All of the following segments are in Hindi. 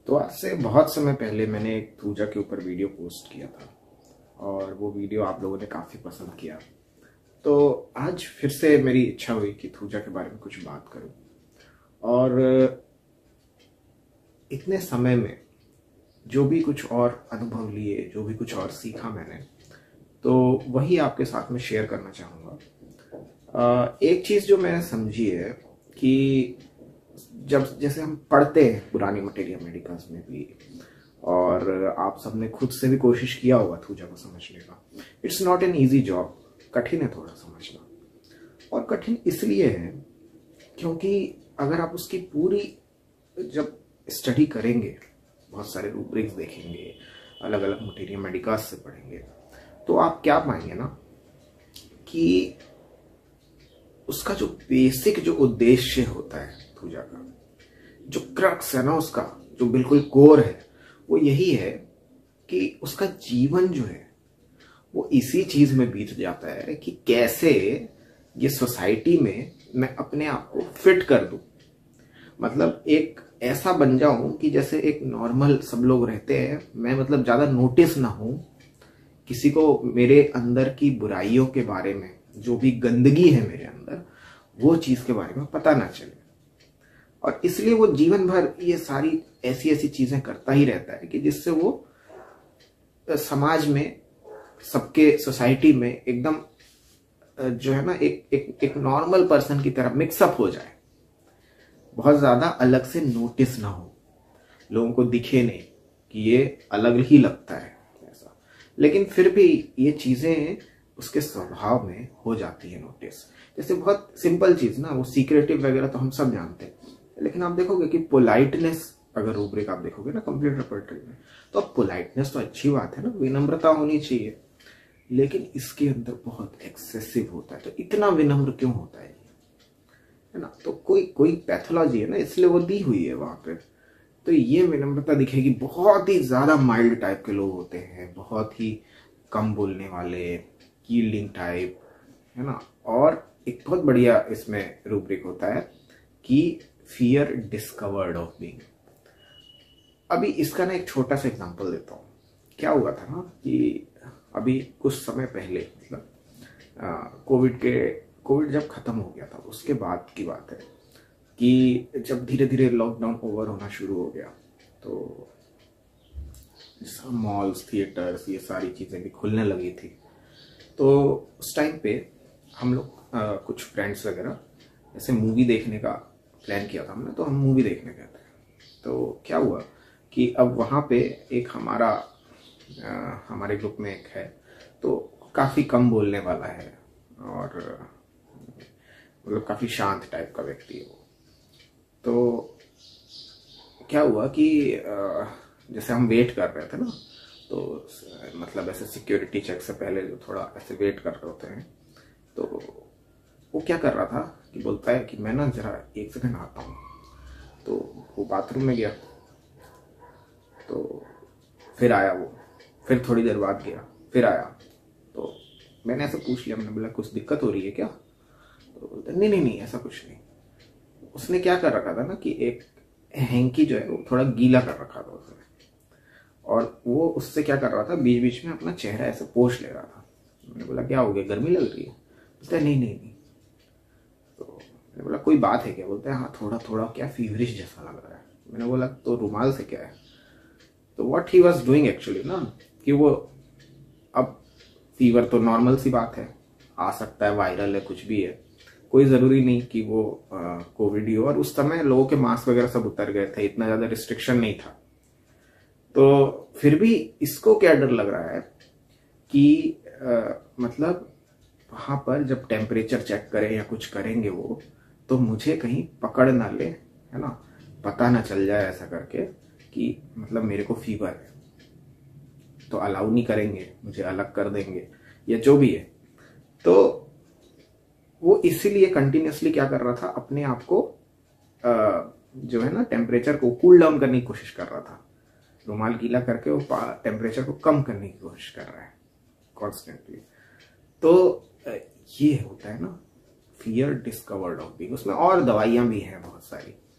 तो आज से बहुत समय पहले मैंने एक थूजा के ऊपर वीडियो पोस्ट किया था और वो वीडियो आप लोगों ने काफ़ी पसंद किया। तो आज फिर से मेरी इच्छा हुई कि थूजा के बारे में कुछ बात करूं। और इतने समय में जो भी कुछ और अनुभव लिए, जो भी कुछ और सीखा मैंने, तो वही आपके साथ में शेयर करना चाहूँगा। एक चीज़ जो मैंने समझी है कि जब जैसे हम पढ़ते हैं पुरानी मटेरिया मेडिकल्स में भी, और आप सबने खुद से भी कोशिश किया होगा थूजा को समझने का। It's not an easy job, कठिन है थोड़ा समझना। और कठिन इसलिए है क्योंकि अगर आप उसकी पूरी जब स्टडी करेंगे, बहुत सारे रूब्रिक्स देखेंगे, अलग अलग मटेरिया मेडिकल्स से पढ़ेंगे, तो आप क्या पाएंगे ना कि उसका जो बेसिक जो उद्देश्य होता है थूजा का, जो क्रक्स है ना, उसका जो बिल्कुल कोर है, वो यही है कि उसका जीवन जो है वो इसी चीज में बीत जाता है कि कैसे ये सोसाइटी में मैं अपने आप को फिट कर दूं। मतलब एक ऐसा बन जाऊं कि जैसे एक नॉर्मल सब लोग रहते हैं, मैं मतलब ज्यादा नोटिस ना हूं, किसी को मेरे अंदर की बुराइयों के बारे में, जो भी गंदगी है मेरे अंदर, वो चीज के बारे में पता ना चले। और इसलिए वो जीवन भर ये सारी ऐसी ऐसी चीजें करता ही रहता है कि जिससे वो समाज में, सबके सोसाइटी में एकदम जो है ना एक नॉर्मल पर्सन की तरह मिक्सअप हो जाए, बहुत ज्यादा अलग से नोटिस ना हो, लोगों को दिखे नहीं कि ये अलग ही लगता है ऐसा। लेकिन फिर भी ये चीजें उसके स्वभाव में हो जाती है नोटिस। जैसे बहुत सिंपल चीज ना, वो सीक्रेटिव वगैरह तो हम सब जानते हैं, लेकिन आप देखोगे कि पोलाइटनेस, अगर रूब्रिक आप देखोगे ना कंप्लीट रेपर्टरी में, तो अब पोलाइटनेस तो अच्छी बात है ना, विनम्रता होनी चाहिए, लेकिन इसके अंदर बहुत एक्सेसिव होता है। तो इतना विनम्र क्यों होता है ना? तो कोई पैथोलॉजी है ना, इसलिए वो दी हुई है वहां पे। तो ये विनम्रता दिखेगी। बहुत ही ज्यादा माइल्ड टाइप के लोग होते हैं, बहुत ही कम बोलने वाले, यील्डिंग टाइप, है ना। और एक बहुत बढ़िया इसमें रूब्रिक होता है कि फियर डिस्कवर्ड ऑफ बीइंग। अभी इसका ना एक छोटा सा एग्जांपल देता हूँ। क्या हुआ था ना कि अभी कुछ समय पहले, मतलब कोविड जब खत्म हो गया था, उसके बाद की बात है कि जब धीरे धीरे लॉकडाउन ओवर होना शुरू हो गया, तो मॉल्स, थिएटर्स, ये सारी चीजें भी खुलने लगी थी। तो उस टाइम पे हम लोग कुछ फ्रेंड्स वगैरह ऐसे मूवी देखने का प्लान किया था हमने, तो हम मूवी देखने गए थे। तो क्या हुआ कि अब वहाँ पे एक हमारे ग्रुप में एक है, तो काफ़ी कम बोलने वाला है और मतलब काफ़ी शांत टाइप का व्यक्ति है वो। तो क्या हुआ कि जैसे हम वेट कर रहे थे ना, तो मतलब ऐसे सिक्योरिटी चेक से पहले जो थोड़ा ऐसे वेट कर रहे होते हैं, तो वो क्या कर रहा था कि बोलता है कि मैं ना जरा एक सेकंड आता हूँ। तो वो बाथरूम में गया, तो फिर आया वो, फिर थोड़ी देर बाद गया, फिर आया। तो मैंने ऐसा पूछ लिया, मैंने बोला कुछ दिक्कत हो रही है क्या? तो बोलता नहीं नहीं नहीं, ऐसा कुछ नहीं। उसने क्या कर रखा था ना कि एक हैंकी जो है वो थोड़ा गीला कर रखा था उसने, और वो उससे क्या कर रहा था, बीच बीच में अपना चेहरा ऐसे पोंछ ले रहा था। मैंने बोला क्या हो गया, गर्मी लग रही है? बोलता है नहीं नहीं नहीं। तो मैंने बोला कोई बात है क्या? बोलता है हाँ थोड़ा थोड़ा क्या फीवरिश जैसा लग रहा है। मैंने बोला तो रुमाल से क्या है? तो what he was doing actually ना, कि वो, अब फीवर तो नॉर्मल सी बात है, आ सकता है, वायरल है, कुछ भी है, कोई जरूरी नहीं कि वो कोविड ही हो। और उस समय लोगों के मास्क वगैरह सब उतर गए थे, इतना ज्यादा रिस्ट्रिक्शन नहीं था। तो फिर भी इसको क्या डर लग रहा है कि मतलब वहां पर जब टेम्परेचर चेक करें या कुछ करेंगे वो, तो मुझे कहीं पकड़ ना ले, है ना, पता ना चल जाए ऐसा करके कि मतलब मेरे को फीवर है, तो अलाउ नहीं करेंगे, मुझे अलग कर देंगे, या जो भी है। तो वो इसीलिए कंटिन्यूअसली क्या कर रहा था, अपने आप को जो है ना टेम्परेचर को कूल डाउन करने की कोशिश कर रहा था। रुमाल गीला करके वो टेम्परेचर को कम करने की कोशिश कर रहा है कॉन्स्टेंटली। तो ये होता है ना फियर डिस्कवर्ड ऑफ बीइंग। उसमें और दवाइयां भी हैं बहुत सारी।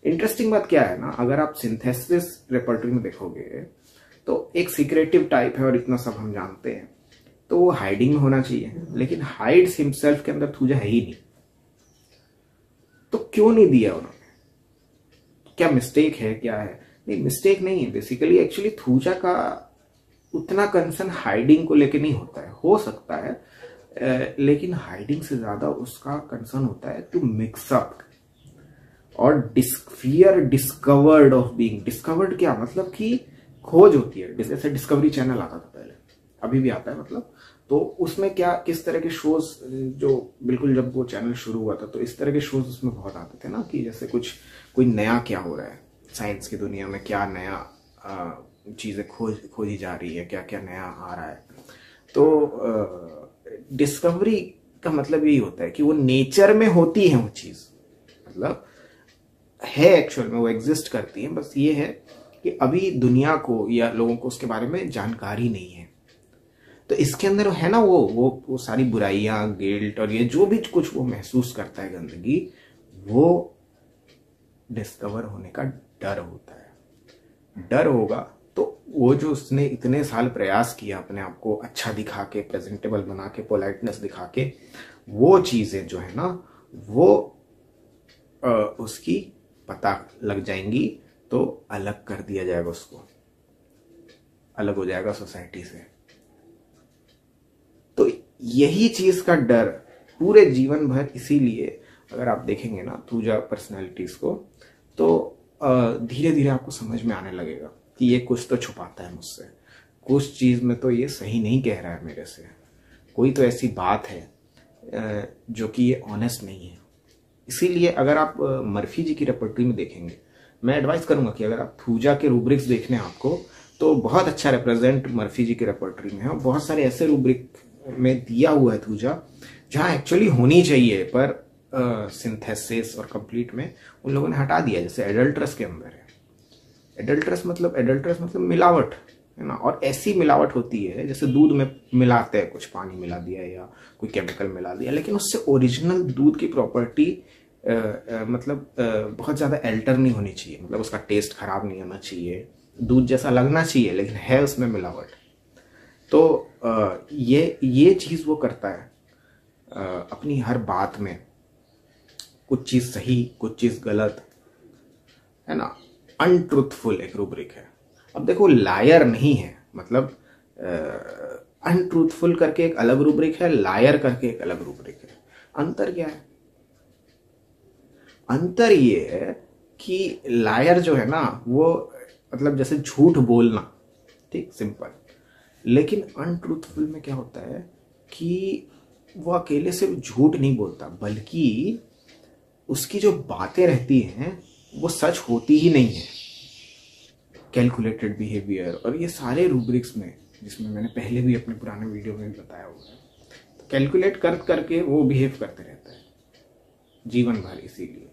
इंटरेस्टिंग बात क्या है ना, अगर आप सिंथेसिस रेपर्टरी में देखोगे तो एक सीक्रेटिव टाइप है और इतना सब हम जानते हैं, तो वो हाइडिंग में होना चाहिए, लेकिन हाइड्स हिमसेल्फ के अंदर थूजा है ही नहीं। तो क्यों नहीं दिया उन्होंने? क्या मिस्टेक है, क्या है? नहीं, मिस्टेक नहीं है बेसिकली। एक्चुअली थूजा का उतना कंसर्न हाइडिंग को लेके नहीं होता है, हो सकता है, लेकिन हाइडिंग से ज्यादा उसका कंसर्न होता है टू मिक्सअप और fear discovered of being. Discovered क्या मतलब कि खोज होती है, जैसे डिस्कवरी चैनल आता था पहले, अभी भी आता है मतलब, तो उसमें क्या किस तरह के शोज, जो बिल्कुल जब वो चैनल शुरू हुआ था तो इस तरह के शोज उसमें बहुत आते थे ना, कि जैसे कुछ कोई नया क्या हो रहा है साइंस की दुनिया में, क्या नया चीजें खोजी जा रही है, क्या क्या नया आ रहा है। तो डिस्कवरी का मतलब यही होता है कि वो नेचर में होती है वो चीज, मतलब है एक्चुअल में, वो एग्जिस्ट करती है, बस ये है कि अभी दुनिया को या लोगों को उसके बारे में जानकारी नहीं है। तो इसके अंदर है ना वो सारी बुराइयां, गिल्ट और ये जो भी कुछ वो महसूस करता है, गंदगी, वो डिस्कवर होने का डर होता है। डर होगा तो वो जो उसने इतने साल प्रयास किया अपने आप को अच्छा दिखा के, प्रेजेंटेबल बना के, पोलाइटनेस दिखा के, वो चीजें जो है ना वो उसकी पता लग जाएंगी तो अलग कर दिया जाएगा, उसको अलग हो जाएगा सोसाइटी से। तो यही चीज का डर पूरे जीवन भर, इसीलिए अगर आप देखेंगे ना थूजा पर्सनैलिटीज को, तो धीरे धीरे आपको समझ में आने लगेगा कि ये कुछ तो छुपाता है मुझसे, कुछ चीज में तो ये सही नहीं कह रहा है मेरे से, कोई तो ऐसी बात है जो कि ये ऑनेस्ट नहीं है। इसीलिए अगर आप मर्फी जी की रेपर्टरी में देखेंगे, मैं एडवाइस करूंगा कि अगर आप थूजा के रूब्रिक्स देखने हैं आपको, तो बहुत अच्छा रिप्रेजेंट मर्फी जी की रेपर्टरी में है। बहुत सारे ऐसे रूब्रिक में दिया हुआ है थूजा जहाँ एक्चुअली होनी चाहिए, पर सिंथेसिस और कंप्लीट में उन लोगों ने हटा दिया। जैसे एडल्ट्रस के अंदर है, एडल्ट्रस मतलब मिलावट है ना, और ऐसी मिलावट होती है जैसे दूध में मिलाते हैं, कुछ पानी मिला दिया या कोई केमिकल मिला दिया, लेकिन उससे ओरिजिनल दूध की प्रॉपर्टी मतलब बहुत ज्यादा एल्टर नहीं होनी चाहिए, मतलब उसका टेस्ट खराब नहीं होना चाहिए, दूध जैसा लगना चाहिए, लेकिन है उसमें मिलावट। तो ये चीज वो करता है अपनी हर बात में, कुछ चीज सही कुछ चीज गलत, है ना, अनट्रूथफुल एक रूब्रिक है। अब देखो लायर नहीं है, मतलब अनट्रूथफुल करके एक अलग रूब्रिक है, लायर करके एक अलग रूब्रिक है। अंतर क्या है? अंतर ये है कि लायर जो है ना वो मतलब जैसे झूठ बोलना, ठीक, सिंपल। लेकिन अनट्रूथफुल में क्या होता है कि वो अकेले सिर्फ झूठ नहीं बोलता, बल्कि उसकी जो बातें रहती हैं वो सच होती ही नहीं है। कैलकुलेटेड बिहेवियर और ये सारे रूब्रिक्स में, जिसमें मैंने पहले भी अपने पुराने वीडियो में बताया हुआ है, तो कैलकुलेट करके वो बिहेव करते रहता है जीवन भर। इसीलिए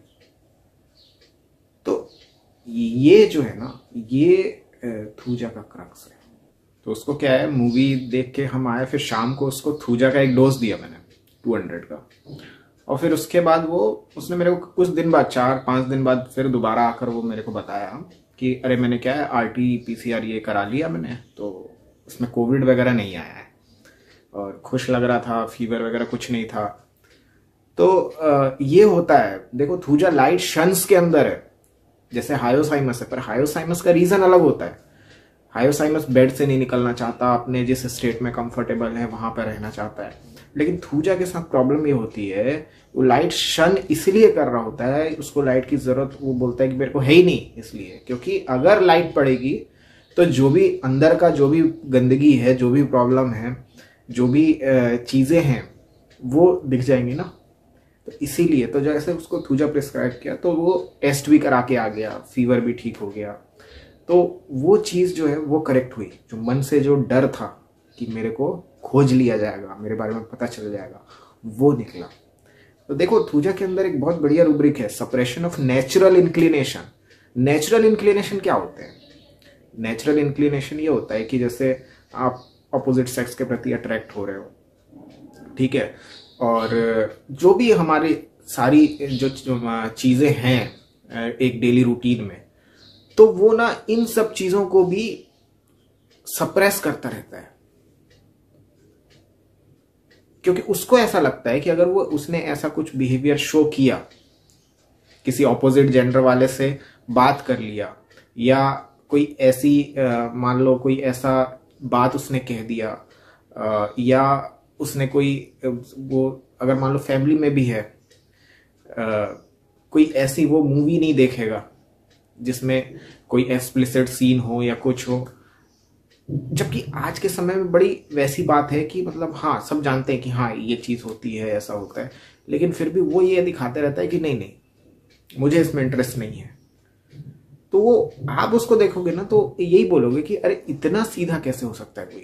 तो ये जो है ना, ये थूजा का क्रक्स है। तो उसको क्या है, मूवी देख के हम आए, फिर शाम को उसको थूजा का एक डोज दिया मैंने 200 का, और फिर उसके बाद उसने मेरे को कुछ दिन बाद, 4-5 दिन बाद फिर दोबारा आकर वो मेरे को बताया कि अरे मैंने क्या है RT-PCR ये करा लिया मैंने, तो उसमें कोविड वगैरह नहीं आया है, और खुश लग रहा था, फीवर वगैरह कुछ नहीं था। तो ये होता है। देखो थूजा लाइट शंस के अंदर है, जैसे हायोसाइमस है, पर हायोसाइमस का रीजन अलग होता है। हायोसाइमस बेड से नहीं निकलना चाहता, अपने जिस स्टेट में कंफर्टेबल है वहां पर रहना चाहता है। लेकिन थूजा के साथ प्रॉब्लम ये होती है, वो लाइट शन इसलिए कर रहा होता है, उसको लाइट की जरूरत, वो बोलता है कि मेरे को है ही नहीं, इसलिए क्योंकि अगर लाइट पड़ेगी तो जो भी अंदर का जो भी गंदगी है, जो भी प्रॉब्लम है, जो भी चीजें हैं वो दिख जाएंगी ना। तो इसीलिए तो जैसे उसको थूजा प्रिस्क्राइब किया तो वो टेस्ट भी करा के आ गया, फीवर भी ठीक हो गया। तो वो चीज जो है वो करेक्ट हुई, जो मन से जो डर था कि मेरे को खोज लिया जाएगा, मेरे बारे में पता चल जाएगा, वो निकला। तो देखो थूजा के अंदर एक बहुत बढ़िया रूब्रिक है, suppression of natural inclination. Natural inclination क्या होते हैं? नेचुरल इंक्लिनेशन ये होता है कि जैसे आप अपोजिट सेक्स के प्रति अट्रैक्ट हो रहे हो, ठीक है, और जो भी हमारी सारी जो चीजें हैं एक डेली रूटीन में, तो वो ना इन सब चीजों को भी सप्रेस करता रहता है, क्योंकि उसको ऐसा लगता है कि अगर वो उसने ऐसा कुछ बिहेवियर शो किया, किसी ऑपोजिट जेंडर वाले से बात कर लिया, या कोई ऐसी मान लो कोई ऐसा बात उसने कह दिया, या उसने कोई वो अगर मान लो फैमिली में भी है, कोई ऐसी वो मूवी नहीं देखेगा जिसमें कोई एक्सप्लिसिट सीन हो या कुछ हो, जबकि आज के समय में बड़ी वैसी बात है कि मतलब हाँ सब जानते हैं कि हाँ ये चीज होती है, ऐसा होता है, लेकिन फिर भी वो ये दिखाते रहता है कि नहीं नहीं मुझे इसमें इंटरेस्ट नहीं है। तो वो आप उसको देखोगे ना तो यही बोलोगे कि अरे इतना सीधा कैसे हो सकता है कोई,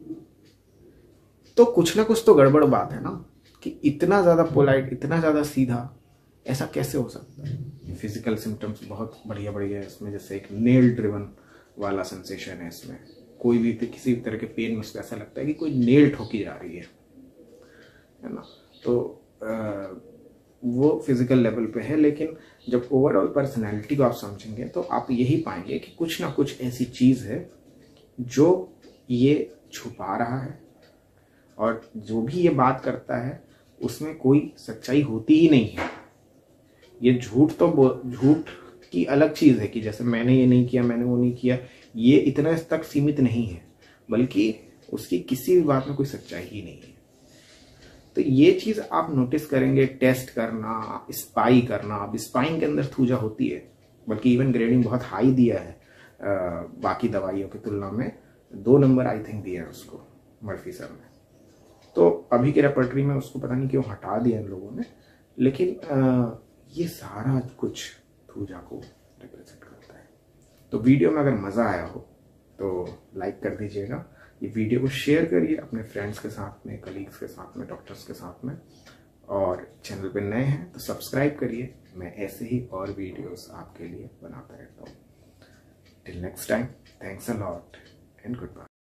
तो कुछ ना कुछ तो गड़बड़ बात है ना, कि इतना ज्यादा पोलाइट, इतना ज्यादा सीधा, ऐसा कैसे हो सकता है। फिजिकल सिम्टम्स बहुत बढ़िया बढ़िया है इसमें, जैसे एक नेल ड्रिवन वाला सेंसेशन है इसमें, कोई भी किसी भी तरह के पेन में उसको ऐसा लगता है कि कोई नेल ठोकी जा रही है ना। तो वो फिजिकल लेवल पे है, लेकिन जब ओवरऑल पर्सनैलिटी को आप समझेंगे तो आप यही पाएंगे कि कुछ ना कुछ ऐसी चीज है जो ये छुपा रहा है, और जो भी ये बात करता है उसमें कोई सच्चाई होती ही नहीं है। ये झूठ की अलग चीज है कि जैसे मैंने ये नहीं किया, मैंने वो नहीं किया, ये इतना तक सीमित नहीं है, बल्कि उसकी किसी भी बात में कोई सच्चाई ही नहीं है। तो ये चीज आप नोटिस करेंगे, टेस्ट करना, स्पाई करना। अब स्पाइंग के अंदर थूजा होती है, बल्कि इवन ग्रेडिंग बहुत हाई दिया है बाकी दवाइयों की तुलना में, 2 नंबर आई थिंक दिया है उसको मर्फी सर ने। तो अभी के रेपर्टरी में उसको पता नहीं क्यों हटा दिया इन लोगों ने, लेकिन ये सारा कुछ थूजा को रिप्रेजेंट करता है। तो वीडियो में अगर मज़ा आया हो तो लाइक कर दीजिएगा, ये वीडियो को शेयर करिए अपने फ्रेंड्स के साथ में, कलीग्स के साथ में, डॉक्टर्स के साथ में, और चैनल पे नए हैं तो सब्सक्राइब करिए। मैं ऐसे ही और वीडियोस आपके लिए बनाता रहता हूँ। Till next time, thanks a lot and good bye.